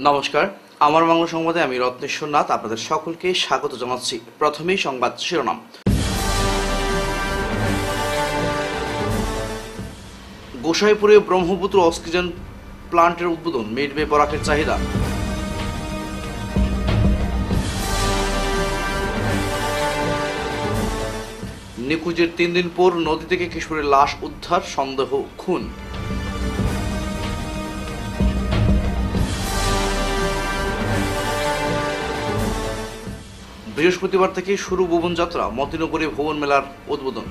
নমস্কার, আমার বাংলা সংবাদে আমি রত্নেশ্বর নাথ আপনাদের সকলকে স্বাগত জানাচ্ছি। প্রথমেই সংবাদ শিরোনাম। গোসাইপুরে ব্রহ্মপুত্র অক্সিজেন প্লান্টের উদ্বোধন, মিটবে বরাকের চাহিদা। নিখোঁজের 3 দিন পর নদী থেকে কিশোরের লাশ উদ্ধার, সন্দেহ খুন। বৃহস্পতিবার থেকে শুরু ভুবন যাত্রা, মতিনগরে ভুবন মেলার উদ্বোধন।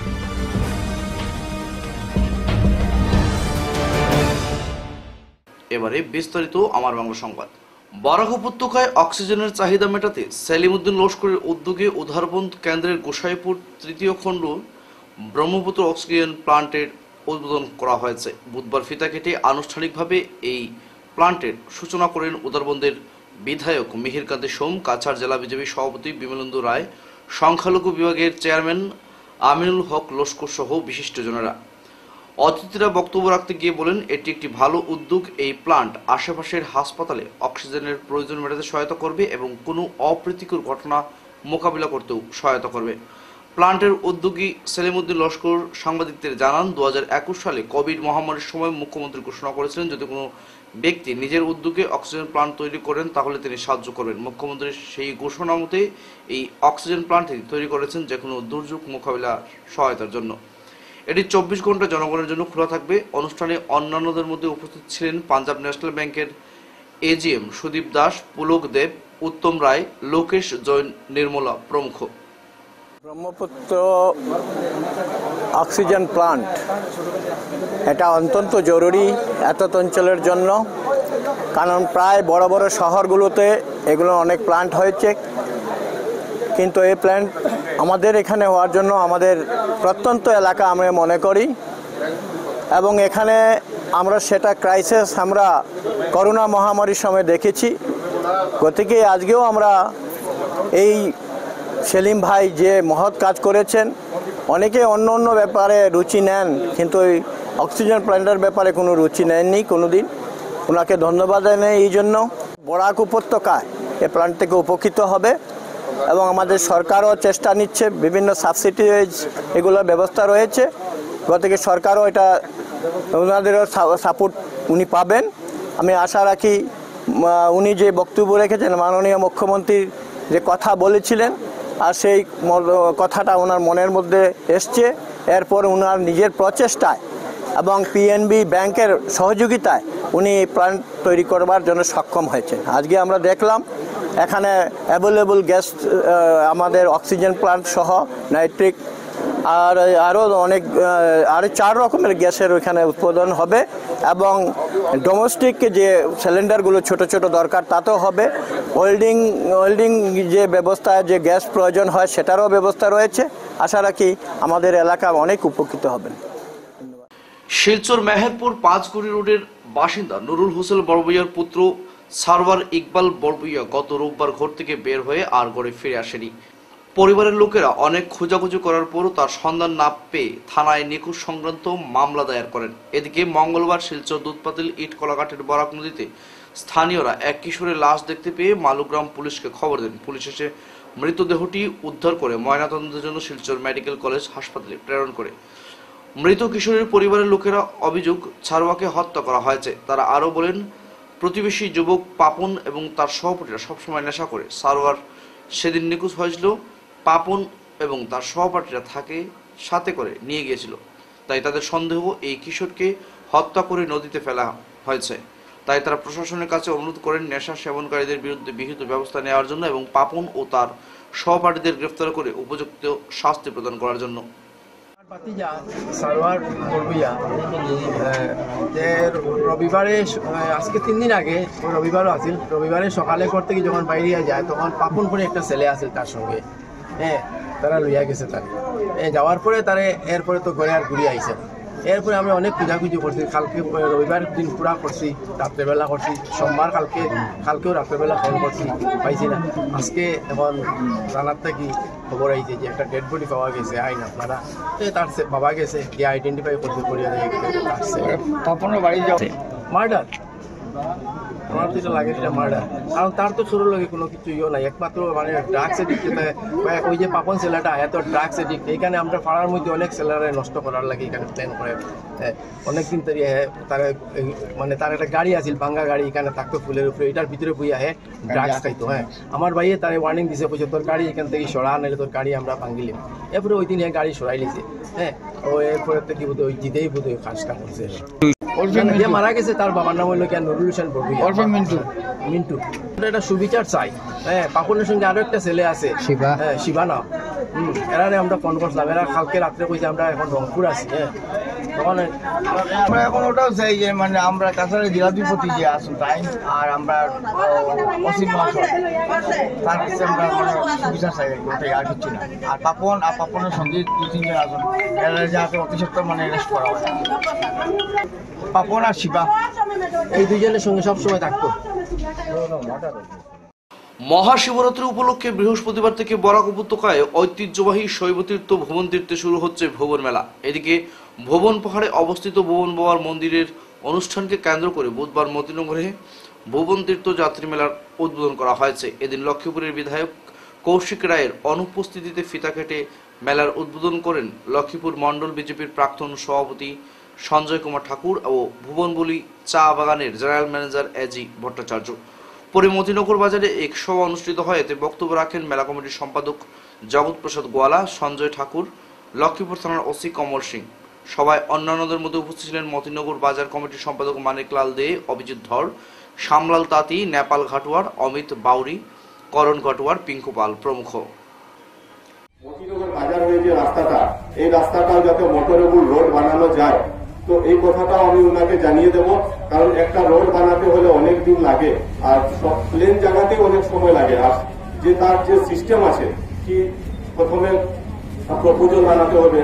এবারে বিস্তারিত আমার বাংলা সংবাদ। বরাক উপত্যকায় অক্সিজেনের চাহিদা মেটাতে সেলিমউদ্দিন লস্করের উদ্যোগে উদ্ধারবন কেন্দ্রের গোসাইপুর তৃতীয় খণ্ড ব্রহ্মপুত্র অক্সিজেন প্লান্টের উদ্বোধন করা হয়েছে। বুধবার ফিতা কেটে আনুষ্ঠানিকভাবে এই প্লান্টের সূচনা করেন উদ্ধারবন্দের বিধায়ক মিহির কান্তি সোম, কাছাড় জেলা বিজেপি সভাপতি বিমলেন্দু রায়, সংখ্যালঘু বিভাগের চেয়ারম্যান আমিনুল হক লস্কর সহ বিশিষ্টজনেরা। অতিথিরা বক্তব্য রাখতে গিয়ে বলেন, এটি একটি ভালো উদ্যোগ। এই প্লান্ট আশেপাশের হাসপাতালে অক্সিজেনের প্রয়োজন মেটাতে সহায়তা করবে এবং কোনো অপ্রীতিকর ঘটনা মোকাবিলা করতেও সহায়তা করবে। প্লান্টের উদ্যোগী সেলিমউদ্দিন লস্কর সাংবাদিকদের জানান, 2021 সালে কোভিড মহামারীর সময় মুখ্যমন্ত্রী ঘোষণা করেছিলেন, যদি কোনো ব্যক্তি নিজের উদ্যোগে অক্সিজেন প্লান্ট তৈরি করেন তাহলে তিনি সাহায্য করবেন। মুখ্যমন্ত্রীর সেই ঘোষণা মতে এই অক্সিজেন প্লান্টটি তৈরি করেছেন যে কোনো দুর্যোগ মোকাবিলার সহায়তার জন্য। এটি 24 ঘন্টা জনগণের জন্য খোলা থাকবে। অনুষ্ঠানে অন্যান্যদের মধ্যে উপস্থিত ছিলেন পাঞ্জাব ন্যাশনাল ব্যাংকের এজিএম সুদীপ দাস, পুলক দেব, উত্তম রায়, লোকেশ জৈন, নির্মলা প্রমুখ। ব্রহ্মপুত্র অক্সিজেন প্লান্ট এটা অত্যন্ত জরুরি এত অঞ্চলের জন্য, কারণ প্রায় বড় বড় শহরগুলোতে এগুলো অনেক প্লান্ট হয়েছে, কিন্তু এই প্ল্যান্ট আমাদের এখানে হওয়ার জন্য আমাদের প্রত্যন্ত এলাকা আমরা মনে করি, এবং এখানে আমরা সেটা ক্রাইসিস আমরা করোনা মহামারীর সময় দেখেছি। গতিকে আজকেও আমরা এই সেলিম ভাই যে মহৎ কাজ করেছেন, অনেকে অন্য অন্য ব্যাপারে রুচি নেন, কিন্তু এই অক্সিজেন প্ল্যান্টের ব্যাপারে কোনো রুচি নেননি কোনোদিন। ওনাকে ধন্যবাদ জানাই। এই জন্য বরাক উপত্যকায় এই প্ল্যান্ট থেকে উপকৃত হবে, এবং আমাদের সরকারও চেষ্টা নিচ্ছে, বিভিন্ন সাবসিডিজ এগুলোর ব্যবস্থা রয়েছে। গতকে সরকারও এটা ওনাদেরও সাপোর্ট উনি পাবেন। আমি আশা রাখি উনি যে বক্তব্য রেখেছেন, মাননীয় মুখ্যমন্ত্রীর যে কথা বলেছিলেন, আর সেই কথাটা ওনার মনের মধ্যে এসছে। এরপর ওনার নিজের প্রচেষ্টায় এবং পিএনবি ব্যাংকের সহযোগিতায় উনি প্ল্যান্ট তৈরি করবার জন্য সক্ষম হয়েছেন। আজকে আমরা দেখলাম এখানে অ্যাভেলেবল গ্যাস, আমাদের অক্সিজেন প্লান্ট সহ নাইট্রিক আর আরও অনেক আরও 4 রকমের গ্যাসের ওইখানে উৎপাদন হবে, এবং ডোমেস্টিক যে সিলিন্ডারগুলো ছোট ছোট দরকার তাতেও হবে। ওয়েল্ডিং যে ব্যবস্থা, যে গ্যাস প্রয়োজন হয় সেটারও ব্যবস্থা রয়েছে। আশা রাখি আমাদের এলাকা অনেক উপকৃত হবেন। শিলচর মেহেরপুর 5 কুড়ি রোডের বাসিন্দা নুরুল হোসেন বড়বইয়ার পুত্র সারওয়ার ইকবাল বড়বইয়া গত রোববার ঘর থেকে বের হয়ে আর ঘরে ফিরে আসেনি। পরিবারের লোকেরা অনেক খোঁজাখুঁজি করার পরও তার সন্ধান না পেয়ে থানায় নিখোঁজ সংক্রান্ত মামলা দায়ের করেন। এদিকে মঙ্গলবার শিলচর দুধপাতিল ইট কলাঘাটের বরাক নদীতে স্থানীয়রা এক কিশোরের লাশ দেখতে পেয়ে মালুগ্রাম পুলিশকে খবর দেন। পুলিশ এসে মৃতদেহটি উদ্ধার করে ময়নাতদন্তের জন্য শিলচর মেডিকেল কলেজ হাসপাতালে প্রেরণ করে। মৃত কিশোরের পরিবারের লোকেরা অভিযোগ, সারওয়াকে হত্যা করা হয়েছে। তারা আরও বলেন, প্রতিবেশী যুবক পাপন এবং তার সহপাঠীরা সবসময় নেশা করে। সারওয়ার সেদিন নিখোঁজ হয়েছিল, পাপন এবং তার সহপাঠীরা তাকে সাথে করে নিয়ে গিয়েছিল। তাই তাদের সন্দেহ এই কিশোরকে হত্যা করে নদীতে ফেলা হয়েছে। তাই তারা প্রশাসনের কাছে অনুরোধ করেন নেশা সেবনকারীদের বিরুদ্ধে বিহিত ব্যবস্থা নেওয়ার জন্য এবং পাপন ও তার সহপাঠীদের গ্রেফতার করে উপযুক্ত শাস্তি প্রদান করার জন্য। ভাতিজা সারওয়ার বড়বইয়া রবিবারে, আজকে 3 দিন আগে রবিবারও আছিল, রবিবারে সকালে করতে গিয়ে যখন বাইরে যায় তখন পাপন করে একটা ছেলে আছে তার সঙ্গে, তারা লইয়া গেছে তার যাওয়ার পরে তারে এরপরে তো ঘরে আর ঘুরিয়ে আইছে। এরপরে আমি অনেক খোঁজাখুঁজি করছি, কালকে রবিবার দিন পুরা করছি, রাত্রেবেলা করছি, সোমবার কালকেও রাত্রেবেলা ফোন করছি, পাইছি না। আজকে এখন রানার থেকে খবর আইছে যে একটা ডেড বডি পাওয়া গেছে, আইন আপনারা তার বাবা গেছে গিয়ে আইডেন্টিফাই করতে করিয়া আসছে। পাপনের বাড়ি যাচ্ছে মার্ডার আমার তো এটা লাগে এটা মার্ডার, কারণ তার তো ছোটোর লগে কোনো কিছু ইয়ে নাই, একমাত্র মানে ড্রাগস এডিক্ট, ওই যে পাপন ছেলেটা এত ড্রাগস এডিক্ট, এইখানে আমরা পাড়ার মধ্যে অনেক ছেলেরা নষ্ট করার লাগে এখানে প্ল্যান করে। অনেকদিন ধরে তার মানে তার একটা গাড়ি আছিল, ভাঙ্গা গাড়ি, এখানে থাকতো ফুলের উপরে, এটার ভিতরে বইয়া ড্রাগস খাইতো। আমার ভাইয়ে তার ওয়ার্নিং দিছে, বলছে তোর গাড়ি এখান থেকে সরা, নাহলে তোর গাড়ি আমরা ভাঙ্গিলাম। এরপরে ওই দিন গাড়ি সরাই লিছে। ও এরপরে তো কি বোধ ওই জিতেই বোধ ওই কাজটা করছে। যে মারা গেছে তার বাবার নাম হইলো নুরুল হোসেন বড়ভূইয়া, মিন্টু। এটা সুবিচার চাই। পাপনের সঙ্গে আরো একটা ছেলে আছে শিবা না, এরারে আমরা ফোন করছিলাম, এরা কালকে রাত্রে কইছে আমরা এখন রংপুর আছি। তখন আমরা এখন ওটাও চাই যে মানে আমরা কাছাড়ি জেলাধিপতি যে আসুন তাই, আর আমরা অসীম মহাশয় তার কাছে আমরা মানে সুবিচার চাই, ওটাই আর কিছু না। আর পাপনের সঙ্গে 2-3 জন আসুন, এরা যাতে অতি সত্ত্বর মানে অ্যারেস্ট করা হয়। পাপন আর শিবা এই দুইজনের সঙ্গে সবসময় থাকতো। মহাশিবরাত্রি উপলক্ষে বৃহস্পতিবার থেকে বরাক উপত্যকায় ঐতিহ্যবাহী শৈবতীর্থ ভুবন তীর্থে শুরু হচ্ছে ভুবন মেলা। এদিকে ভুবন পাহাড়ে অবস্থিত ভুবন বাবার মন্দিরের অনুষ্ঠানকে কেন্দ্র করে বুধবার মতিনগরে ভুবন তীর্থ যাত্রী মেলার উদ্বোধন করা হয়েছে। এদিন লক্ষ্মীপুরের বিধায়ক কৌশিক রায়ের অনুপস্থিতিতে ফিতা কেটে মেলার উদ্বোধন করেন লক্ষ্মীপুর মণ্ডল বিজেপির প্রাক্তন সভাপতি সঞ্জয় কুমার ঠাকুর ও ভুবনবলী চা বাগানের জেনারেল ম্যানেজার এজি ভট্টাচার্য। পরে মতিনগর বাজারে এক সভা অনুষ্ঠিত হয়, এতে বক্তব্য রাখেন মেলা কমিটির সম্পাদক জগৎ প্রসাদ গোয়ালা, সঞ্জয় ঠাকুর, লক্ষ্মীপুর থানার ওসি কমল সিং। সভায় অন্যান্যদের মধ্যে উপস্থিত ছিলেন মতিনগর বাজার কমিটির সম্পাদক মানিকলাল দে, অভিজিৎ ধর, শ্যামলাল তাঁতি, নেপাল ঘাটুয়ার, অমিত বাউরি, করণ ঘাটুয়ার, পিঙ্কু পাল প্রমুখ। মতিনগর বাজার হয়ে যে রাস্তাটা, এই রাস্তাটা যাতে মোটরেবল রোড বানানো যায়, তো এই কথাটাও আমি ওনাকে জানিয়ে দেবো, কারণ একটা রোড বানাতে হলে অনেক দিন লাগে, আর সব প্লেন জায়গাতেই অনেক সময় লাগে। আর যে তার যে সিস্টেম আছে, কি প্রথমে প্রপোজাল বানাতে হবে,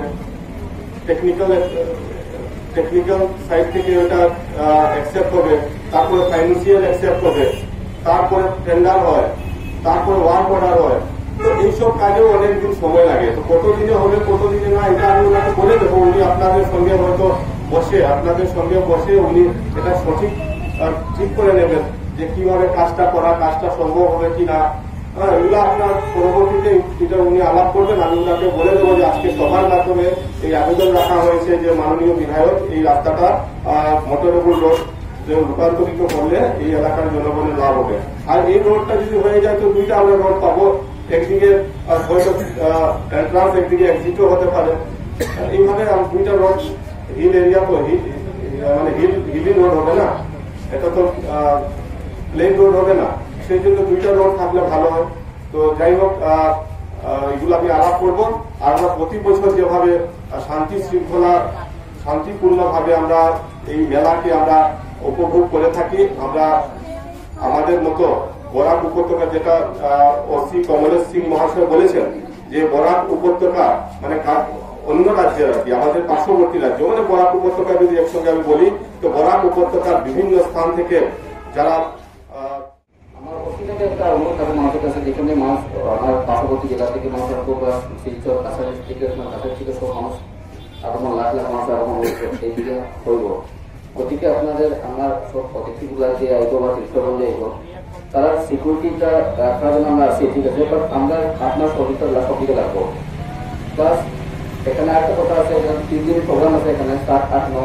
টেকনিক্যাল সাইড থেকে ওটা অ্যাকসেপ্ট হবে, তারপরে ফাইন্যান্সিয়াল অ্যাকসেপ্ট হবে, তারপরে টেন্ডার হয়, তারপরে ওয়ার্ক অর্ডার হয়। তো এইসব কাজেও অনেকদিন সময় লাগে। তো কতদিনে হবে কতদিনে না, এটা আমি ওনাকে বলে দেবো। উনি আপনাদের সঙ্গে হয়তো বসে উনি এটা সঠিক ঠিক করে নেবেন যে কিভাবে কাজটা করা, কাজটা সম্ভব হবে কিনা। এগুলো আপনার পরবর্তীতে এটা উনি আলাপ করবেন। আমি ওনাকে বলে দেবো যে আজকে সবার মাধ্যমে এই আবেদন রাখা হয়েছে যে মাননীয় বিধায়ক এই রাস্তাটা মোটরেবল রোড রূপান্তরিত করলে এই এলাকার জনগণের লাভ হবে। আর এই রোডটা যদি হয়ে যায় তো দুইটা আমরা রোড পাবো, একদিকে হয়তো এন্ট্রান্স, একদিকে এক্সিটও হতে পারে। এইভাবে দুইটা রোড, হিল এরিয়া তো মানে হিলি রোড হবে না, এটা তো প্লেন রোড হবে না, সেই জন্য দুইটা রোড থাকলে ভালো হয়। তো যাই হোক, এগুলো আমি আলাপ করবো। আর আমরা প্রতি বছর যেভাবে শান্তি শৃঙ্খলা শান্তিপূর্ণভাবে আমরা এই মেলাকে আমরা উপভোগ করে থাকি, আমরা আমাদের মতো বরাক উপত্যকা, যেটা ওসি কমলেশ সিং মহাশয় বলেছেন যে বরাক উপত্যকা মানে অন্য রাজ্যের আর কি, আমাদের পার্শ্ববর্তী রাজ্য মানে বরাক উপত্যকা যদি একসঙ্গে আমি বলি, তো বরাক উপত্যকার বিভিন্ন স্থান থেকে যারা আমার অসুবিধাটা একটা অনুরোধ থাকে মানুষের কাছে, যেখানে মানুষ আমার পার্শ্ববর্তী জেলা থেকে মানুষ শিলচর কাছাকাছি থেকে সব মানুষ আগমন, লাখ লাখ মানুষ আগমন এই দিকে হইব। গতিকে আপনাদের আমার সব অতিথিগুলা যে আইব বা তীর্থবন্ধে আইব, তারা সিকিউরিটিটা রাখার জন্য আমরা আছি, ঠিক আছে, বাট আমরা আপনার সহযোগিতা সবদিকে রাখবো। প্লাস এখানে একটা কথা আছে, 3 দিনের প্রোগ্রাম আছে এখানে, 7, 8, 9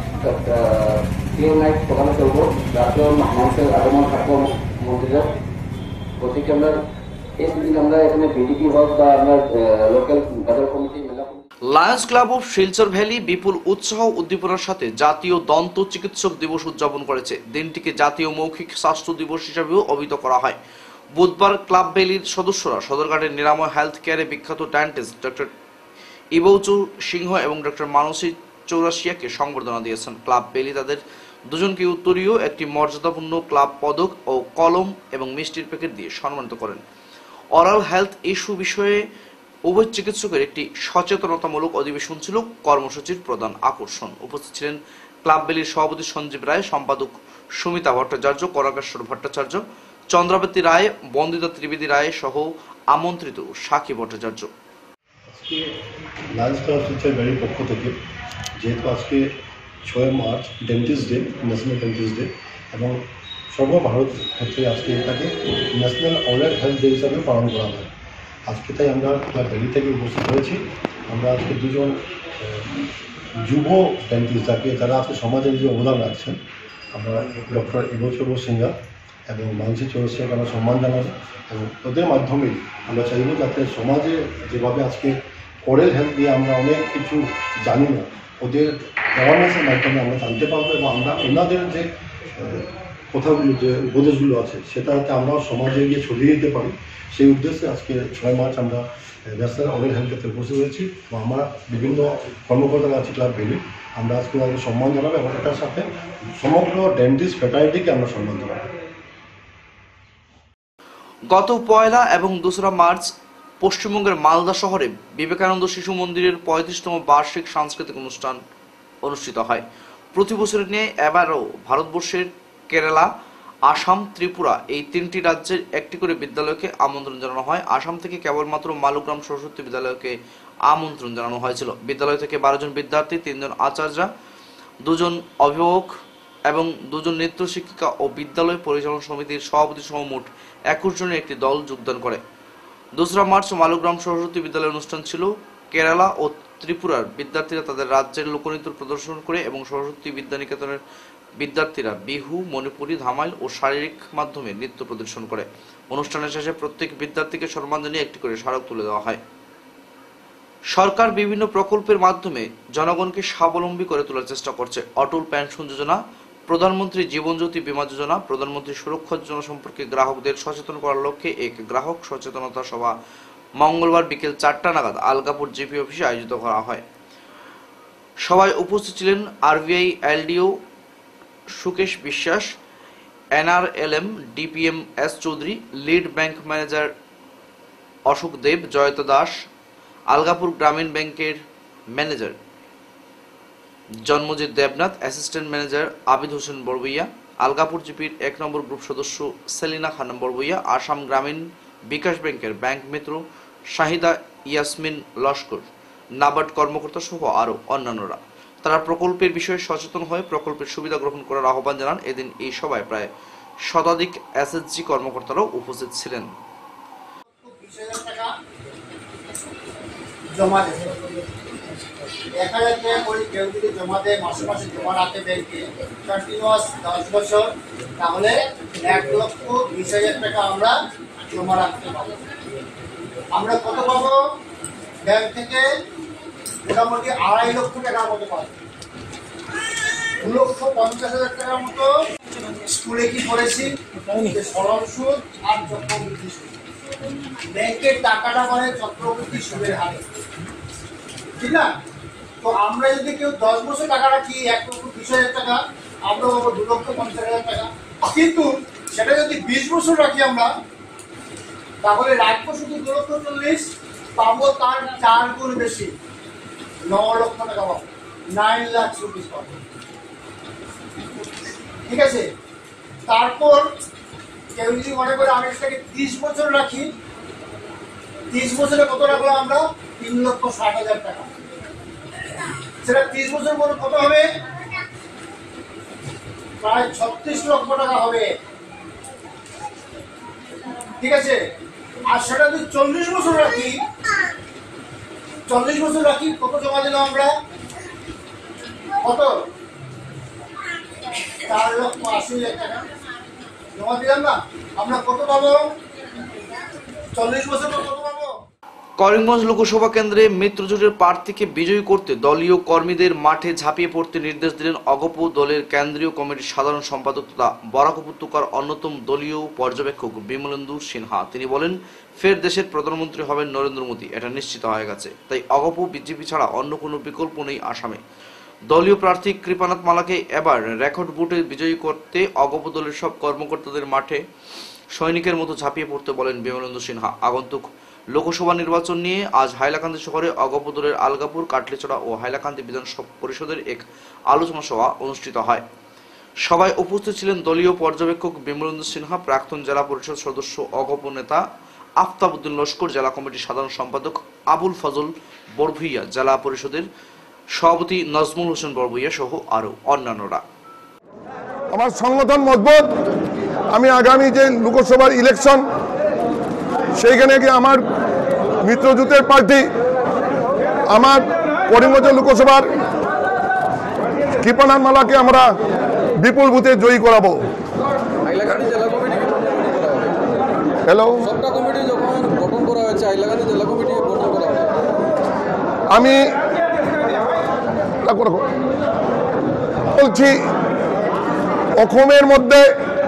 নাইট প্রোগ্রামে চলবো, রাতেও মানুষের আগমন থাকবো মন্দিরে। গতিকে আমরা এই 2 দিন আমরা এখানে বিডিপি হোক বা আমরা লোকাল বাজার কমিটি মেলা Lions Club of Silchar valley বিপুল উৎসাহ উদ্দীপনার সাথে জাতীয় দন্ত চিকিৎসক দিবস উদযাপন করেছে। দিনটিকে জাতীয় মৌখিক স্বাস্থ্য দিবস হিসাবেও অভিহিত করা হয়। বুধবার ক্লাব ভ্যালির সদস্যরা সদরঘাটের নিরাময় হেলথ কেয়ারে বিখ্যাত ডেন্টিস্ট ডক্টর ইবৌচু সিংহ এবং ডক্টর মানসী চৌরাশিয়াকে সংবর্ধনা দিয়েছেন। ক্লাব ভ্যালি তাদের দুজনকে উত্তরীয় একটি মর্যাদাপূর্ণ ক্লাব পদক ও কলম এবং মিষ্টির প্যাকেট দিয়ে সম্মানিত করেন। অরাল হেলথ ইস্যু বিষয়ে উভয় চিকিৎসকের একটি সচেতনতামূলক অধিবেশন ছিল কর্মসূচির প্রধান আকর্ষণ। উপস্থিত ছিলেন ক্লাব ভ্যালির সভাপতি সঞ্জীব রায়, সম্পাদক সুমিতা ভট্টাচার্য, কনকেশ্বর ভট্টাচার্য, চন্দ্রাবতী রায়, বন্দিতা ত্রিবেদী রায় সহ আমন্ত্রিত সাক্ষী ভট্টাচার্য। লায়ন্স ক্লাব শিলচর ভ্যালির পক্ষ থেকে যেহেতু আজকে 6 March dentist day, national dentist day, এবং সর্বভারত ক্ষেত্রে আজকে এটাকে ন্যাশনাল ওরাল হেলথ ডে হিসাবে পালন করা হয়। আজকে তাই আমরা দিল্লি থেকে উপস্থিত হয়েছি। আমরা আজকে দুজন যুব ডেন্টিস্ট যারা আজকে সমাজের যে অবদান রাখছেন, আমরা ডক্টর ইবোচব সিংহা এবং মানসী চৌরসিয়াকে আমরা সম্মান জানাবো এবং ওদের মাধ্যমে আমরা চাইব যাতে সমাজে যেভাবে আজকে ওরাল হেলথ নিয়ে আমরা অনেক কিছু জানি না, ওদের অ্যাওয়ারনেসের মাধ্যমে আমরা জানতে পারবো এবং আমরা ওনাদের যে কথাগুলো, যে উপদেশগুলো আছে, সেটা যাতে আমরাও সমাজে গিয়ে ছড়িয়ে দিতে পারি, সেই উদ্দেশ্যে আজকে 6 মার্চ আমরা ন্যাশনাল ওরাল হেলথ ডেতে উপস্থিত হয়েছি। এবং আমরা বিভিন্ন কর্মকর্তারা আছে ক্লাব ভেবে আমরা আজকে ওনাকে সম্মান জানাবো এবং এটার সাথে সমগ্র ডেন্টিস্ট ফ্যাকাল্টিকে আমরা সম্মান জানাবো। গত 1 এবং 2 মার্চ পশ্চিমবঙ্গের মালদা শহরে বিবেকানন্দ শিশু মন্দিরের 35তম বার্ষিক সাংস্কৃতিক অনুষ্ঠান অনুষ্ঠিত হয়। প্রতি বছরের নিয়ে এবারও ভারতবর্ষের কেরালা, আসাম, ত্রিপুরা এই 3টি রাজ্যের একটি করে বিদ্যালয়কে আমন্ত্রণ জানানো হয়। আসাম থেকে কেবলমাত্র মালুগ্রাম সরস্বতী বিদ্যালয়কে আমন্ত্রণ জানানো হয়েছিল। বিদ্যালয় থেকে 12 জন বিদ্যার্থী, 3 জন আচার্য, 2 জন অভিভাবক এবং 2 জন নৃত্য শিক্ষিকা ও বিদ্যালয় পরিচালনা সমিতির সভাপতি সহ মোট 21 জনের একটি দল যোগদান করে। 2 মার্চ মালুগ্রাম সরস্বতী বিদ্যালয়ের অনুষ্ঠান ছিল। কেরালা ও ত্রিপুরার বিদ্যার্থীরা তাদের রাজ্যের লোকনৃত্য প্রদর্শন করে এবং সরস্বতী বিদ্যানিকেতনের বিদ্যার্থীরা বিহু, মণিপুরী, ধামাইল ও শারীরিক মাধ্যমে নৃত্য প্রদর্শন করে। অনুষ্ঠানের শেষে প্রত্যেক বিদ্যার্থীকে সম্মান জানিয়ে একটি করে স্মারক তুলে দেওয়া হয়। সরকার বিভিন্ন প্রকল্পের মাধ্যমে জনগণকে স্বাবলম্বী করে তোলার চেষ্টা করছে। অটল পেনশন যোজনা, প্রধানমন্ত্রী জীবন জ্যোতি বীমা যোজনা, প্রধানমন্ত্রী সুরক্ষা যোজনা সম্পর্কে গ্রাহকদের সচেতন করার লক্ষ্যে এক গ্রাহক সচেতনতা সভা মঙ্গলবার বিকেল 4টা নাগাদ আলগাপুর জিপি অফিসে আয়োজিত করা হয়। সভায় উপস্থিত ছিলেন RBI LDO Sukesh Biswas, NRLM DPM S Chowdhury, lead bank manager Ashok Deb, Joyta Das, Algapur Gramin ব্যাংকের manager Janmajit Debnath, assistant manager Abid Hossain বড়বইয়া, আলগাপুর জিপির 1 নম্বর গ্রুপ সদস্য সেলিনা খানম বড়বইয়া, আসাম গ্রামীণ বিকাশ ব্যাংকের ব্যাংক মিত্র শাহিদা ইয়াসমিন লস্কর, নাবার্ড কর্মকর্তা সহ আরও অন্যান্যরা। তারা প্রকল্পের বিষয়ে সচেতন হয়ে প্রকল্পের সুবিধা গ্রহণ করার আহ্বান জানান। এদিন এই সভায় প্রায় শতাধিক এসএসজি কর্মকর্তারাও উপস্থিত ছিলেন। দেখা যাচ্ছে কেউ যদি জমা দেয়, মাসে মাসে জমা রাখে ব্যাংকে কন্টিনিউয়াস 10 বছর, তাহলে 1,20,000 টাকা আমরা জমা রাখতে পারবো। আমরা কত পাবো? ব্যাংক থেকে মোটামুটি 2.5 লক্ষ টাকার মতো পাবো। 2,50,000 টাকার মতো স্কুলে কি করেছি, সরল সুদ আর চক্রবৃদ্ধি সুদ। ব্যাংকের টাকাটা মানে চক্রবৃদ্ধি সুদের হারে, ঠিক না? তো আমরা যদি কেউ 10 বছর টাকা রাখি 1,20,000 টাকা, আমরা পাবো 2,50,000 টাকা। কিন্তু সেটা যদি 20 বছর রাখি আমরা, তাহলে রাখবো শুধু 2,40,000, পাবো তার 4 গুণ বেশি, 9 লক্ষ টাকা পাবো, 9 লাখ রুপিস পাবো। ঠিক আছে? তারপর কেউ যদি মনে করে আমি সেটাকে 30 বছর রাখি, 30 বছরে কত রাখবো আমরা? 3,60,000 টাকা। সেটা 30 বছর পরে কত হবে? প্রায় 36 লক্ষ টাকা হবে। ঠিক আছে? আর সেটা যদি 40 বছর রাখি, 40 বছর রাখি, কত জমা দিলাম আমরা? কত? 4,80,000 টাকা জমা দিলাম না? আমরা কত পাবো? 40 বছর কত পাবো? করিমগঞ্জ লোকসভা কেন্দ্রে মিত্রজোটের প্রার্থীকে বিজয়ী করতে দলীয় কর্মীদের মাঠে ঝাঁপিয়ে পড়তে নির্দেশ দিলেন অগপ দলের কেন্দ্রীয় কমিটির সাধারণ সম্পাদক তথা বরাক উপত্যকার অন্যতম দলীয় পর্যবেক্ষক বিমলেন্দু সিনহা। তিনি বলেন, ফের দেশের প্রধানমন্ত্রী হবেন নরেন্দ্র মোদী, এটা নিশ্চিত হয়ে গেছে। তাই অগপ বিজেপি ছাড়া অন্য কোনো বিকল্প নেই আসামে। দলীয় প্রার্থী কৃপানাথ মালাকে এবার রেকর্ড ভোটে বিজয়ী করতে অগপ দলের সব কর্মকর্তাদের মাঠে সৈনিকের মতো ঝাঁপিয়ে পড়তে বলেন বিমলেন্দু সিনহা। আগন্তুক লোকসভা নির্বাচন নিয়ে আজ হাইলাকান্দি শহরে অগপ দলের আলগাপুর, কাটলিছড়া ও হাইলাকান্দি বিধানসভা পরিষদের এক আলোচনা সভা অনুষ্ঠিত হয়। সভায় উপস্থিত ছিলেন দলীয় পর্যবেক্ষক বিমলেন্দু সিনহা, প্রাক্তন জেলা পরিষদ সদস্য অগপ নেতা আফতাবউদ্দিন লস্কর, জেলা কমিটির সাধারণ সম্পাদক আবুল ফজল বড়ভুইয়া, জেলা পরিষদের সভাপতি নজমুল হোসেন বড়ভুইয়া সহ আরো অন্যান্যরা। আমার সংগঠন মজবুত, আমি আগামী যে লোকসভার ইলেকশন সেইখানে গিয়ে আমার মিত্রজোটের পার্টি আমার করিমগঞ্জ লোকসভার কৃপানাথ মালাকে আমরা বিপুল ভোটে জয়ী করাবো। হ্যালো, আমি বলছি অসমের মধ্যে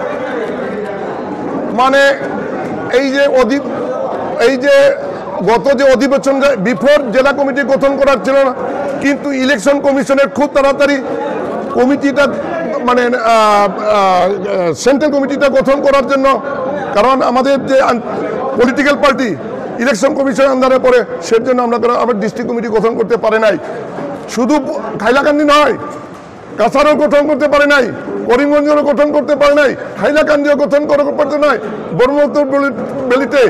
মানে এই যে গত যে অধিবেশন বিফোর জেলা কমিটি গঠন করার ছিল না, কিন্তু ইলেকশন কমিশনের খুব তাড়াতাড়ি কমিটিটা মানে সেন্ট্রাল কমিটিটা গঠন করার জন্য, কারণ আমাদের যে পলিটিক্যাল পার্টি ইলেকশন কমিশন আন্ডারে পড়ে, সেই জন্য আমরা ডিস্ট্রিক্ট কমিটি গঠন করতে পারে নাই। শুধু হাইলাকান্দি নয়, কাছাড়ও গঠন করতে পারে নাই, করিমগঞ্জেরও গঠন করতে পারে নাই, হাইলাকান্দিও গঠন করতে নাই, ব্রহ্মপুত্র ভ্যালিতে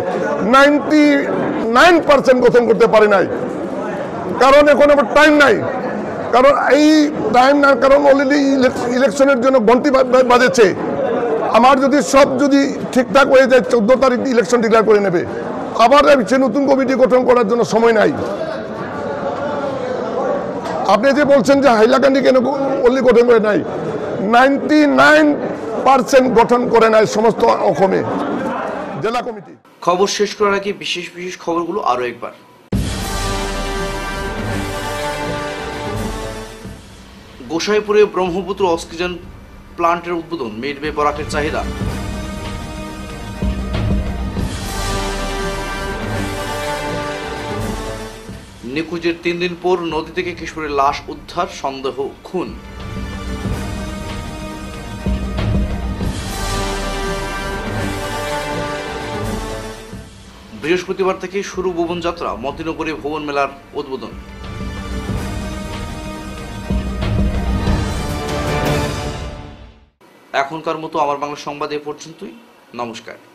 99% গঠন করতে পারে নাই। কারণ এখন আমার টাইম নাই, কারণ এই টাইম না, কারণ অলরেডি ইলেকশনের জন্য ঘন্টি বাজেছে। আমার যদি সব ঠিকঠাক হয়ে যায় 14 তারিখ ইলেকশন ডিক্লেয়ার করে নেবে, আবার সে নতুন কমিটি গঠন করার জন্য সময় নাই। আপনি যে বলছেন যে হাইলাকান্দি কেন অনলি গঠন করে নাই, 99% গঠন করে নাই সমস্ত অসমে জেলা কমিটি। খবর শেষ করার আগে বিশেষ খবরগুলো আরো একবার। গোসাইপুরে ব্রহ্মপুত্র অক্সিজেন প্লান্টের উদ্বোধন, মিটবে বরাকের চাহিদা। নিখোঁজের 3 দিন পর নদী থেকে কিশোরের লাশ উদ্ধার, সন্দেহ খুন। বৃহস্পতিবার থেকে শুরু ভুবন যাত্রা, মতিনগরী ভুবন মেলার উদ্বোধন। এখনকার মতো আমার বাংলা সংবাদ এ পর্যন্তই। নমস্কার।